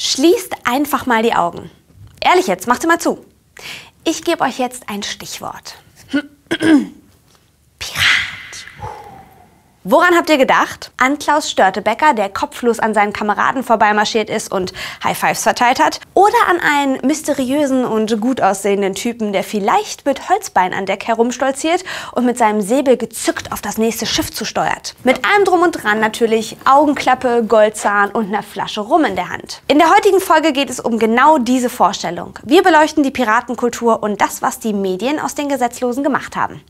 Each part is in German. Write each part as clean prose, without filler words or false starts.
Schließt einfach mal die Augen. Ehrlich jetzt, macht sie mal zu. Ich gebe euch jetzt ein Stichwort. Pirat. Woran habt ihr gedacht? An Klaus Störtebeker, der kopflos an seinen Kameraden vorbeimarschiert ist und High Fives verteilt hat? Oder an einen mysteriösen und gut aussehenden Typen, der vielleicht mit Holzbein an Deck herumstolziert und mit seinem Säbel gezückt auf das nächste Schiff zusteuert? Mit allem drum und dran natürlich, Augenklappe, Goldzahn und einer Flasche Rum in der Hand. In der heutigen Folge geht es um genau diese Vorstellung. Wir beleuchten die Piratenkultur und das, was die Medien aus den Gesetzlosen gemacht haben.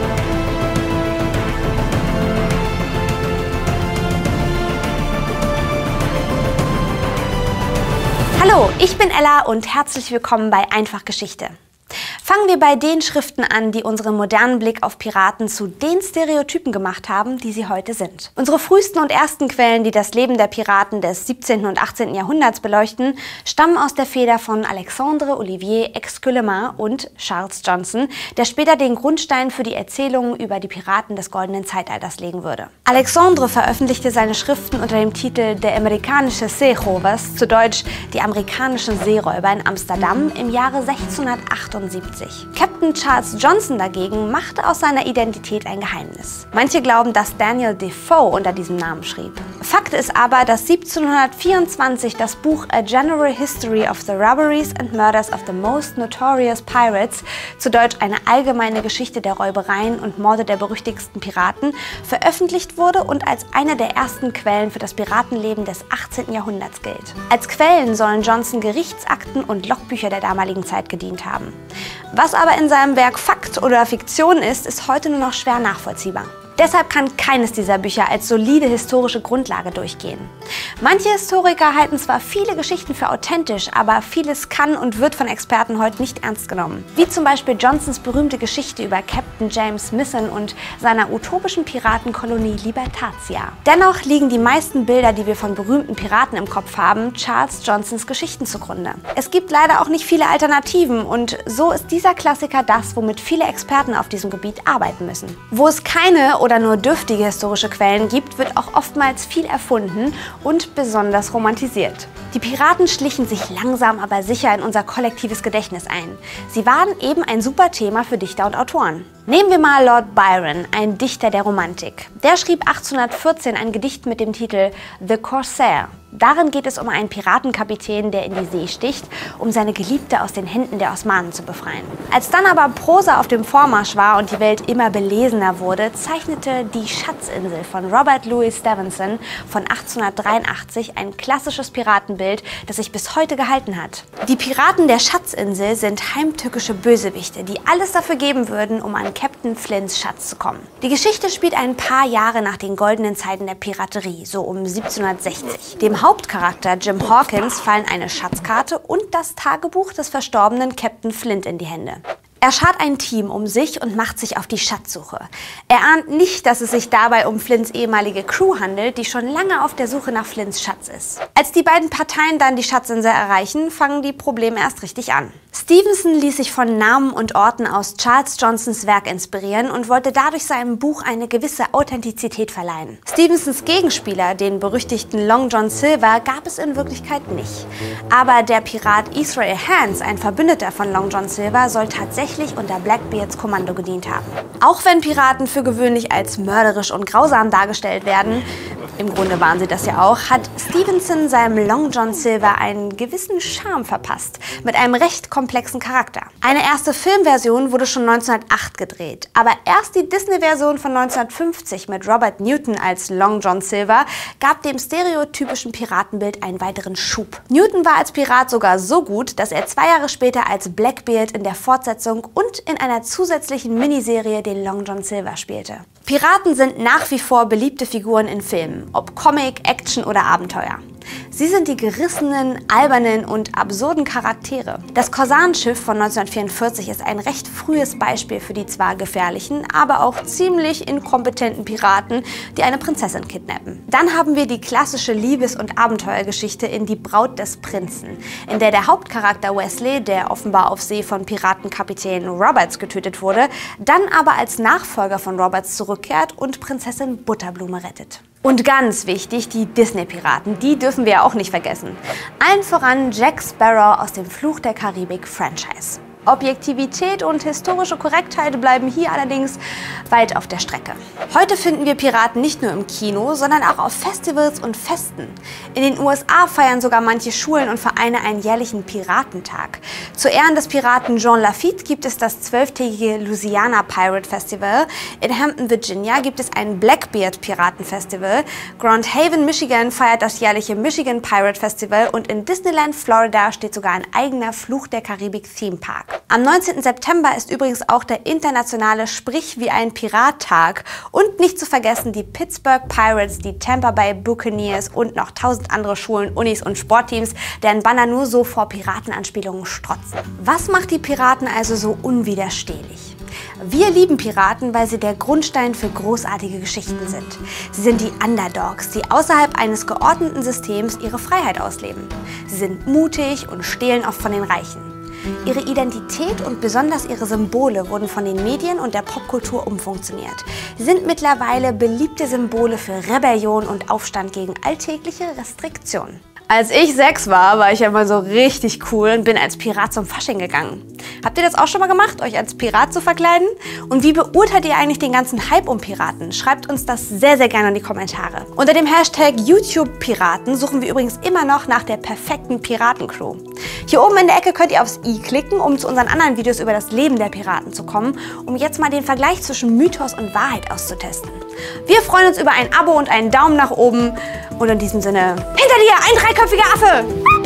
Hallo, ich bin Ella und herzlich willkommen bei Einfach Geschichte. Fangen wir bei den Schriften an, die unseren modernen Blick auf Piraten zu den Stereotypen gemacht haben, die sie heute sind. Unsere frühesten und ersten Quellen, die das Leben der Piraten des 17. und 18. Jahrhunderts beleuchten, stammen aus der Feder von Alexandre Olivier Exquellemant und Charles Johnson, der später den Grundstein für die Erzählungen über die Piraten des Goldenen Zeitalters legen würde. Alexandre veröffentlichte seine Schriften unter dem Titel Der amerikanische Seerovers, zu Deutsch Die amerikanischen Seeräuber in Amsterdam im Jahre 1678. Captain Charles Johnson dagegen machte aus seiner Identität ein Geheimnis. Manche glauben, dass Daniel Defoe unter diesem Namen schrieb. Fakt ist aber, dass 1724 das Buch A General History of the Robberies and Murders of the Most Notorious Pirates, zu Deutsch eine allgemeine Geschichte der Räubereien und Morde der berüchtigsten Piraten, veröffentlicht wurde und als eine der ersten Quellen für das Piratenleben des 18. Jahrhunderts gilt. Als Quellen sollen Johnson Gerichtsakten und Logbücher der damaligen Zeit gedient haben. Was aber in seinem Werk Fakt oder Fiktion ist, ist heute nur noch schwer nachvollziehbar. Deshalb kann keines dieser Bücher als solide historische Grundlage durchgehen. Manche Historiker halten zwar viele Geschichten für authentisch, aber vieles kann und wird von Experten heute nicht ernst genommen. Wie zum Beispiel Johnsons berühmte Geschichte über Captain James Misson und seiner utopischen Piratenkolonie Libertatia. Dennoch liegen die meisten Bilder, die wir von berühmten Piraten im Kopf haben, Charles Johnsons Geschichten zugrunde. Es gibt leider auch nicht viele Alternativen und so ist dieser Klassiker das, womit viele Experten auf diesem Gebiet arbeiten müssen. Wo es keine oder nur dürftige historische Quellen gibt, wird auch oftmals viel erfunden und besonders romantisiert. Die Piraten schlichen sich langsam aber sicher in unser kollektives Gedächtnis ein. Sie waren eben ein super Thema für Dichter und Autoren. Nehmen wir mal Lord Byron, ein Dichter der Romantik. Der schrieb 1814 ein Gedicht mit dem Titel The Corsair. Darin geht es um einen Piratenkapitän, der in die See sticht, um seine Geliebte aus den Händen der Osmanen zu befreien. Als dann aber Prosa auf dem Vormarsch war und die Welt immer belesener wurde, zeichnete Die Schatzinsel von Robert Louis Stevenson von 1883 ein klassisches Piratenbild, das sich bis heute gehalten hat. Die Piraten der Schatzinsel sind heimtückische Bösewichte, die alles dafür geben würden, um an Captain Flints Schatz zu kommen. Die Geschichte spielt ein paar Jahre nach den goldenen Zeiten der Piraterie, so um 1760. Dem Hauptcharakter Jim Hawkins fallen eine Schatzkarte und das Tagebuch des verstorbenen Captain Flint in die Hände. Er schart ein Team um sich und macht sich auf die Schatzsuche. Er ahnt nicht, dass es sich dabei um Flints ehemalige Crew handelt, die schon lange auf der Suche nach Flints Schatz ist. Als die beiden Parteien dann die Schatzinsel erreichen, fangen die Probleme erst richtig an. Stevenson ließ sich von Namen und Orten aus Charles Johnsons Werk inspirieren und wollte dadurch seinem Buch eine gewisse Authentizität verleihen. Stevensons Gegenspieler, den berüchtigten Long John Silver, gab es in Wirklichkeit nicht. Aber der Pirat Israel Hands, ein Verbündeter von Long John Silver, soll tatsächlich unter Blackbeards Kommando gedient haben. Auch wenn Piraten für gewöhnlich als mörderisch und grausam dargestellt werden, im Grunde waren sie das ja auch, hat Stevenson seinem Long John Silver einen gewissen Charme verpasst, mit einem recht komplexen Charakter. Eine erste Filmversion wurde schon 1908 gedreht, aber erst die Disney-Version von 1950 mit Robert Newton als Long John Silver gab dem stereotypischen Piratenbild einen weiteren Schub. Newton war als Pirat sogar so gut, dass er 2 Jahre später als Blackbeard in der Fortsetzung und in einer zusätzlichen Miniserie den Long John Silver spielte. Piraten sind nach wie vor beliebte Figuren in Filmen, ob Comic, Action oder Abenteuer. Sie sind die gerissenen, albernen und absurden Charaktere. Das Korsanenschiff von 1944 ist ein recht frühes Beispiel für die zwar gefährlichen, aber auch ziemlich inkompetenten Piraten, die eine Prinzessin kidnappen. Dann haben wir die klassische Liebes- und Abenteuergeschichte in Die Braut des Prinzen, in der der Hauptcharakter Wesley, der offenbar auf See von Piratenkapitän Roberts getötet wurde, dann aber als Nachfolger von Roberts zurückkehrt und Prinzessin Butterblume rettet. Und ganz wichtig, die Disney-Piraten, die dürfen wir ja auch nicht vergessen. Allen voran Jack Sparrow aus dem Fluch der Karibik-Franchise. Objektivität und historische Korrektheit bleiben hier allerdings weit auf der Strecke. Heute finden wir Piraten nicht nur im Kino, sondern auch auf Festivals und Festen. In den USA feiern sogar manche Schulen und Vereine einen jährlichen Piratentag. Zu Ehren des Piraten Jean Lafitte gibt es das 12-tägige Louisiana Pirate Festival. In Hampton, Virginia gibt es ein Blackbeard Piratenfestival. Grand Haven, Michigan feiert das jährliche Michigan Pirate Festival und in Disneyland, Florida steht sogar ein eigener Fluch der Karibik Theme Park. Am 19. September ist übrigens auch der internationale Sprich wie ein Pirat-Tag. Und nicht zu vergessen die Pittsburgh Pirates, die Tampa Bay Buccaneers und noch 1000 andere Schulen, Unis und Sportteams, deren Banner nur so vor Piratenanspielungen strotzen. Was macht die Piraten also so unwiderstehlich? Wir lieben Piraten, weil sie der Grundstein für großartige Geschichten sind. Sie sind die Underdogs, die außerhalb eines geordneten Systems ihre Freiheit ausleben. Sie sind mutig und stehlen oft von den Reichen. Ihre Identität und besonders ihre Symbole wurden von den Medien und der Popkultur umfunktioniert. Sie sind mittlerweile beliebte Symbole für Rebellion und Aufstand gegen alltägliche Restriktionen. Als ich 6 war ich ja mal so richtig cool und bin als Pirat zum Fasching gegangen. Habt ihr das auch schon mal gemacht, euch als Pirat zu verkleiden? Und wie beurteilt ihr eigentlich den ganzen Hype um Piraten? Schreibt uns das sehr, sehr gerne in die Kommentare. Unter dem Hashtag YouTube-Piraten suchen wir übrigens immer noch nach der perfekten Piratencrew. Hier oben in der Ecke könnt ihr aufs i klicken, um zu unseren anderen Videos über das Leben der Piraten zu kommen, um jetzt mal den Vergleich zwischen Mythos und Wahrheit auszutesten. Wir freuen uns über ein Abo und einen Daumen nach oben. Und in diesem Sinne, hinter dir ein dreiköpfiger Affe!